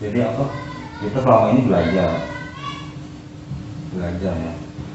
Jadi apa? Kita selama ini belajar ya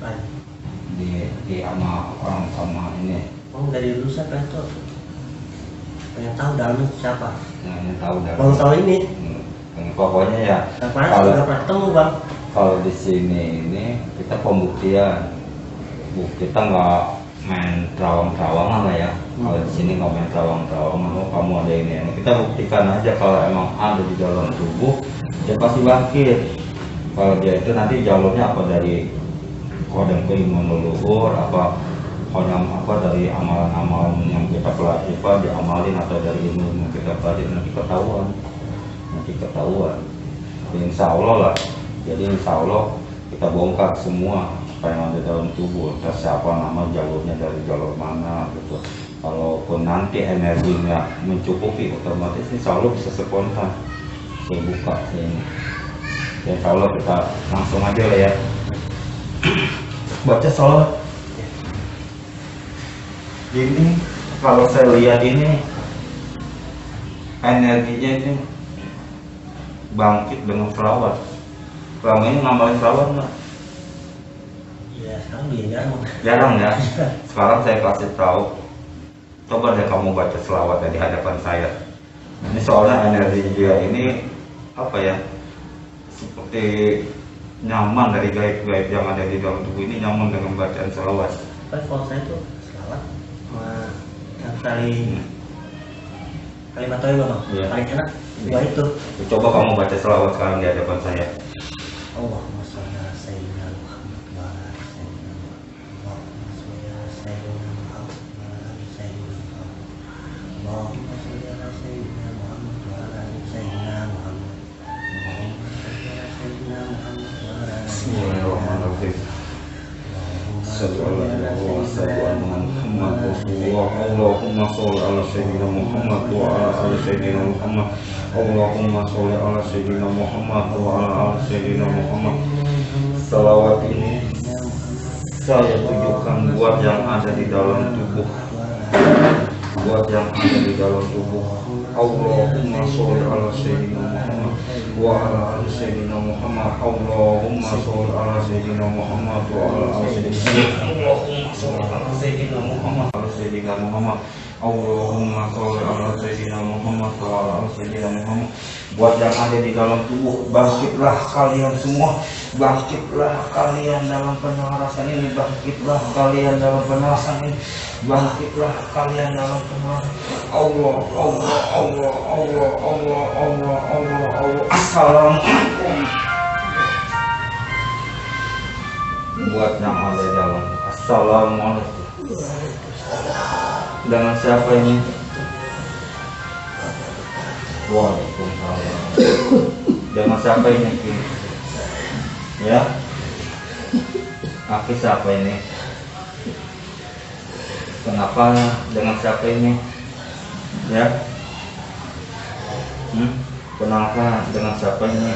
di sama orang sama ini. Dari dulu saya pengen tahu dalamnya siapa. Yang tahu dalam. Baru tahu ini. Pokoknya ya. Kalau nggak pernah ketemu bang. Kalau di sini ini kita pembuktian. Kita nggak main terawang-terawangan lah ya. Kalau di sini nggak main terawang-terawangan. Oh kamu ada ini. Kita buktikan aja kalau emang ada di dalam tubuh, dia pasti bangkit. Kalau dia itu nanti jalurnya apa dari kodam keimanan leluhur, apa kodam apa dari amalan-amalan yang kita pelajari, diamalin atau dari ilmu yang kita pelajari nanti ketahuan. Insya Allah lah. Jadi insya Allah kita bongkar semua apa yang ada dalam tubuh. Entah siapa nama jalurnya dari jalur mana gitu. Kalaupun nanti energinya mencukupi, otomatis insya Allah bisa spontan. Saya buka ini. Insya Allah kita langsung aja lah ya. Baca sholawat. Ini kalau saya lihat ini energinya ini bangkit dengan sholawat. Selama ini ngamalin sholawat nggak? Iya sekarang dia jarang ya. Sekarang saya kasih tahu. Coba deh kamu baca sholawat di hadapan saya. Ini soalnya energi dia ini apa ya? Seperti nyaman dari gaib-gaib yang ada di dalam tubuh ini, nyaman dengan bacaan sholawat. Tapi kalau saya tuh sholawat yang paling tahu ya bang, paling enak dua itu. Coba kamu baca sholawat sekarang di hadapan saya. Allahumma sholli ala sayyidina Muhammad wa ala ali sayyidina Muhammad. Allahumma sholli ala sayyidina Muhammad wa ala ali sayyidina Muhammad. Allahumma sholli ala sayyidina Muhammad wa ala ali sayyidina Muhammad. Allahumma sholli ala sayyidina Muhammad wa ala ali Bismillahirrahmanirrahim. Allahumma sholli ala sayyidina Muhammad wa ala ali sayyidina Muhammad. Allahumma sholli ala sayyidina Muhammad wa ala ali sayyidina Muhammad. Salawat ini saya tujukan buat yang ada di dalam tubuh. Allahumma sholli ala sayyidina Muhammad wa ala ali sayyidina Muhammad. Allahumma sholli ala sayyidina Muhammad wa ala ali sayyidina Muhammad. Allahumma sholli ala sayyidina Muhammad wa ala ali sayyidina Muhammad. Buat yang ada di dalam tubuh, bangkitlah kalian semua. Bangkitlah kalian dalam penjelasan ini. Bangkitlah kalian dalam penjelasan ini. Bangkitlah kalian dalam penjelasan. Allah. Assalamualaikum. Buat yang ada dalam. Assalamualaikum. Dengan siapa ini? Waalaikumsalam. Dengan siapa ini? Ya? Aki siapa ini? Kenapa dengan siapa ini? Ya? Kenapa dengan siapa ini?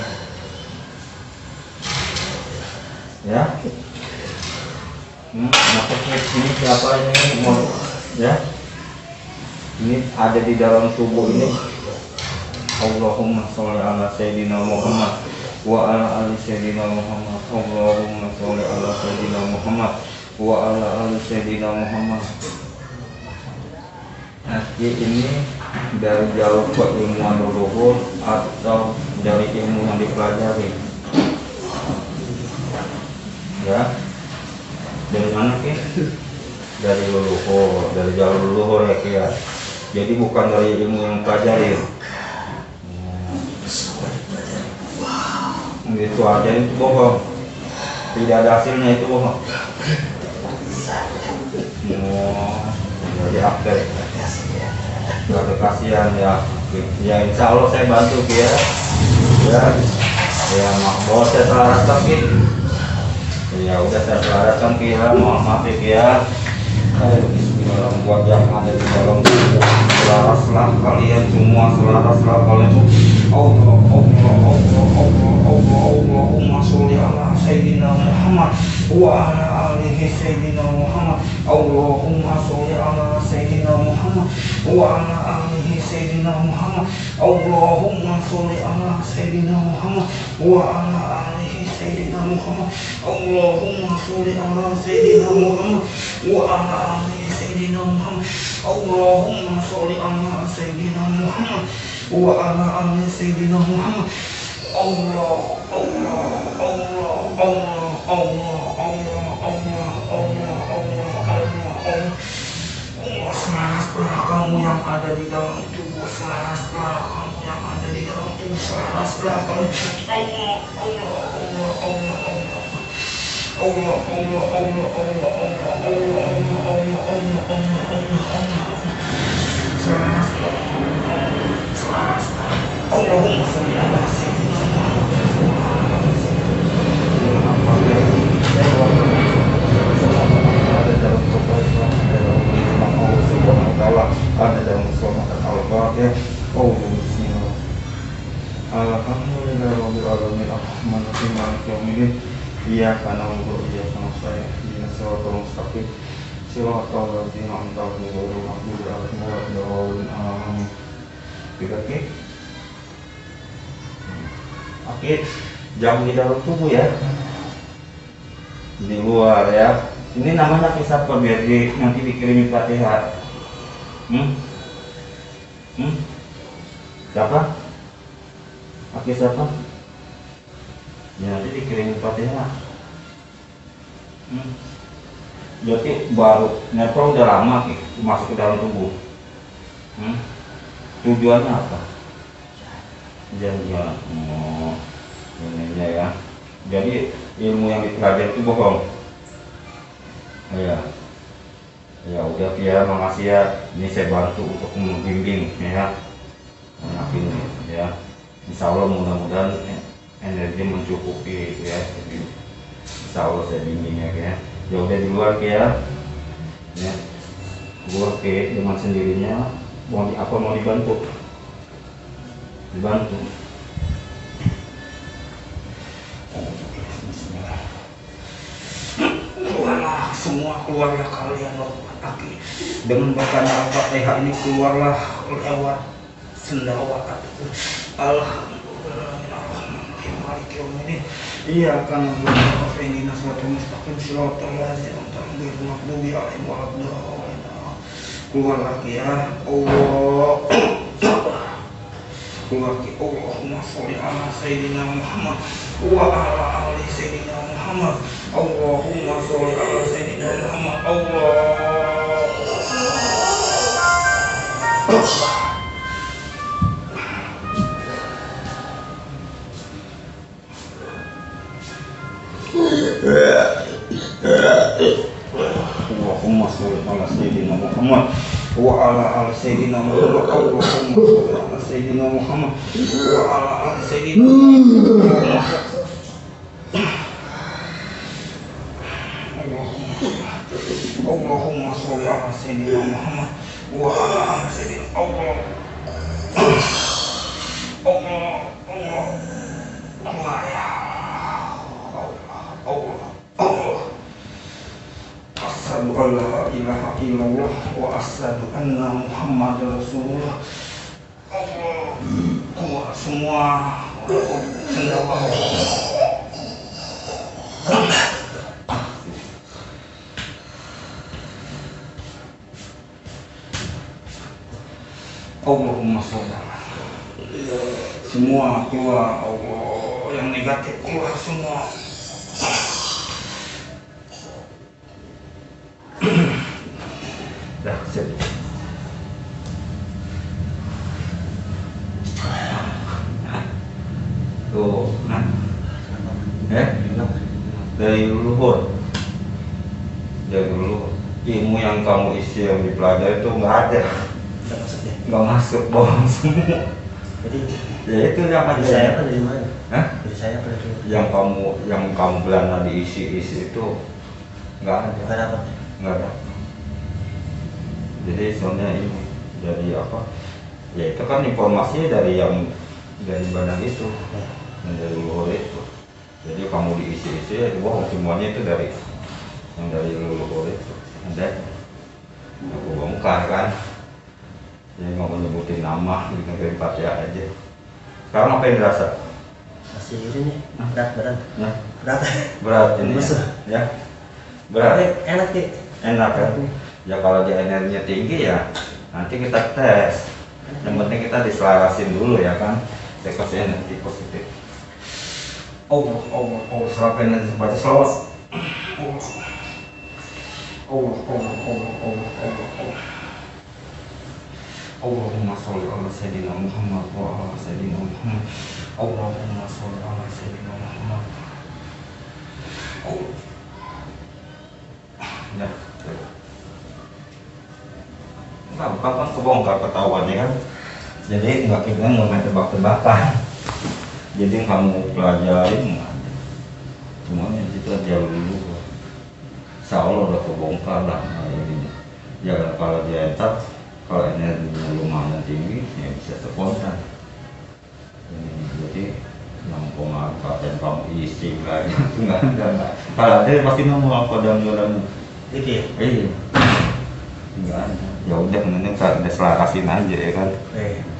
Ya? Maksudnya ini siapa ini? Ya? Ini ada di dalam tubuh ini. Allahumma sholli ala sayyidina Muhammad wa ala ali sayyidina Muhammad. Allahumma sholli ala sayyidina Muhammad wa ala ali sayyidina Muhammad. Nanti ini dari jalur keilmuan leluhur atau dari ilmu yang dipelajari. Ya? Dari mana Ki? Dari leluhur, dari jalur leluhur ya Ki ya. Jadi bukan dari ilmu yang pelajari. Gitu aja itu bohong. Tidak ada hasilnya itu bohong. Jadi aktif. Gak ada kasihan ya. Ya insya Allah saya bantu ya. Ya mau saya selaraskan gitu. Ya udah saya selaraskan ya. Mohon maaf ya. Bismillah, buat yang ada di dalam tubuh, selaraslah kalian semua, selaraslah kalian. Allahumma sholli ala sayyidina Muhammad wa ala ali alihi sayyidina Muhammad. Allahumma sholli ala sayyidina Muhammad wa ala alihi sayyidina Muhammad. Allahumma sholli ala sayyidina Muhammad wa ala alihi sayyidina Muhammad. Allahumma sholli ala sayyidina Muhammad wa ala alihi sayyidina Muhammad. Allahumma sholli ala sayyidina Muhammad wa ala alihi sayyidina Muhammad. Allah Allah Allah Allah Allah Allah Allah Allah Allah Allah setelah kamu yang ada di dalam tubuh, setelah kamu yang ada di dalam tubuh, setelah kamu Allah Allah Allah Allah Allah Allah Allah Allah Allah Allah Allahumma sholli ala sayyidina ada dalam surat Al-Fatihah. Alhamdulillahirabbil alamin arrahmanir rahim maliki yaumiddin iyyaka na'budu wa iyyaka nasta'in ihdinas siratal mustaqim siratal ladzina an'amta 'alaihim ghairil maghdubi 'alaihim waladdallin amin. Oke. Oke, jam di dalam tubuh ya, di luar ya. Ini namanya kisah apa biar nanti dikirimin Fatihah. Siapa? Pakai siapa? Ya, nanti dikirimin Fatihah. Jadi baru netral udah lama masuk ke dalam tubuh. Tujuannya apa? Jangan ininya ya. Jadi ilmu yang dipelajari itu bohong. Ya. Ya udah ya, makasih ya. Ini saya bantu untuk membimbing ya. Anak ini ya. Insya Allah mudah-mudahan energi mencukupi ya. Jadi, insya Allah saya bimbing ya. Ya udah di luar ya. Ya. Keluar dengan sendirinya. Mau dibantu? Dibantu. Keluarlah semua, keluarlah kalian laki dengan bacaan Al-Fatihah ini, keluarlah lewat sendawa. Alhamdulillahirrahmanirrahim maliki yaumiddin iyyaka na'budu wa iyyaka nasta'in ihdinas siratal ladzina an'amta 'alaihim ghairil maghdubi 'alaihim waladdallin. Keluarlah ya Allah. Keluarga Allahumma sholli ala sayyidina Muhammad wa ala ali sayyidina Muhammad. Allahumma sholli ala sayyidina Muhammad. Allahumma sholli ala sayyidina Muhammad wa ala ali sayyidina Muhammad. Allahumma sholli ala sayyidina Muhammad wa ala ali sayyidina Muhammad. Allahumma sholli ala sayyidina Muhammad wa ala ali sayyidina Allah. Asyhadu an la ilaha illallah wa asyhadu anna Muhammadar Rasulullah. Allah semua sendawa. Allahumma sholli semua keluar, Allah yang negatif keluar semua. Dah siap. Tuh, nah, dari leluhur, ilmu yang kamu isi yang dipelajari itu nggak ada. Nggak masuk, bohong semua. Jadi ya itu yang dari saya apa dari mana? Hah? Dari saya apa dari yang kamu belanja diisi itu nggak ada. bukan apa? Nggak ada. Jadi soalnya ini dari apa? Ya itu kan informasinya dari badan itu, dari luar itu. Jadi kamu diisi ya bohong, semuanya itu dari yang dari leluhur itu ada, aku bongkar kan, jadi nggak mau nyebutin nama, bikin Fatihah aja. Sekarang apa yang dirasa? Masih ini nih, berat. Ya, Berat. berat ini Musuh. ya, berat. Tapi enak sih. Enak kan? Ya kalau dia energinya tinggi ya nanti kita tes. Yang penting kita diselarasin dulu ya kan. Cek energi positif. Oh, serap energi baca selawat. Allahumma sholli ala sayyidina Muhammad wa ala sayyidina Muhammad. Allahumma sholli ala sayyidina Muhammad. Ya. Nggak, kan kebongkar ketahuannya kan. Jadi nggak kita nggak main tebak-tebakan. Jadi kamu pelajarin semuanya itu aja dulu. Insya Allah udah kebongkar lah. Ya kalau dia entar, kalau energinya lumayan tinggi, ya bisa terkontak. Jadi yang pemanfaatan kamu isi lagi enggak. Kalau ada pasti kamu apa dalam Gitu ya? iya. Enggak ada. Ya udah, mending kita selarasin aja ya kan. Iya.